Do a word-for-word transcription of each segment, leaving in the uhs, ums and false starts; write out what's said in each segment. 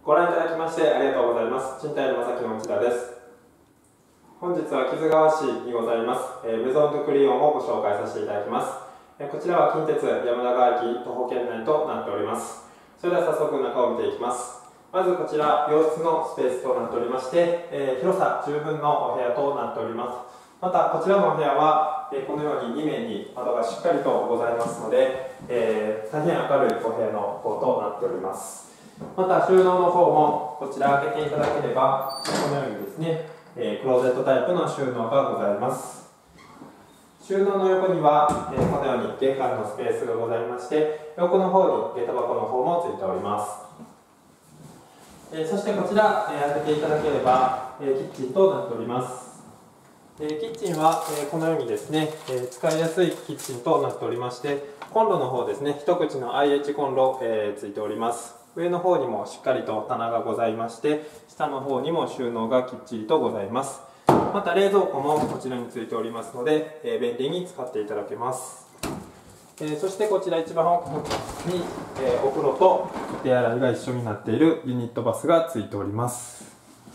ご覧いただきましてありがとうございます。賃貸のまさきの内田です。本日は木津川市にございます、えー、メゾン・ドゥ・クリヨンをご紹介させていただきます。えー、こちらは近鉄山田川駅徒歩圏内となっております。それでは早速中を見ていきます。まずこちら洋室のスペースとなっておりまして、えー、広さ十分のお部屋となっております。またこちらのお部屋は、えー、このようにに面に窓がしっかりとございますので、えー、大変明るいお部屋の方となっております。また収納の方もこちら開けていただければこのようにですね、えー、クローゼットタイプの収納がございます。収納の横には、えー、このように玄関のスペースがございまして、横の方に下駄箱の方もついております。えー、そしてこちら、えー、開けていただければ、えー、キッチンとなっております。えー、キッチンは、えー、このようにですね、えー、使いやすいキッチンとなっておりまして、コンロの方ですね、一口の アイエイチ コンロ、えー、ついております。上の方にもしっかりと棚がございまして、下の方にも収納がきっちりとございます。また冷蔵庫もこちらについておりますので、えー、便利に使っていただけます。えー、そしてこちら一番奥に、えー、お風呂とお手洗いが一緒になっているユニットバスがついております。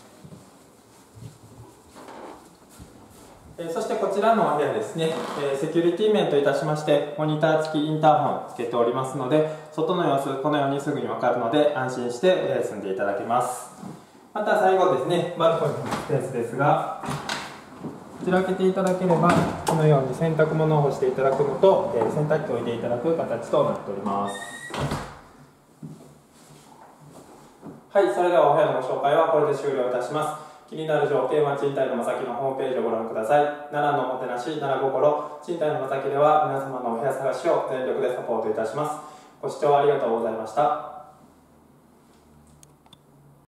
そしてこちらのお部屋ですね、セキュリティ面といたしましてモニター付きインターホンつけておりますので、外の様子このようにすぐに分かるので安心して住んでいただけます。また最後ですね、バルコニーのスペースですが、こちら開けていただければこのように洗濯物を干していただくのと洗濯機を置いていただく形となっております。はい、それではお部屋のご紹介はこれで終了いたします。気になる条件は賃貸のまさきのホームページをご覧ください。奈良のおもてなし、奈良心、賃貸のまさきでは皆様のお部屋探しを全力でサポートいたします。ご視聴ありがとうございました。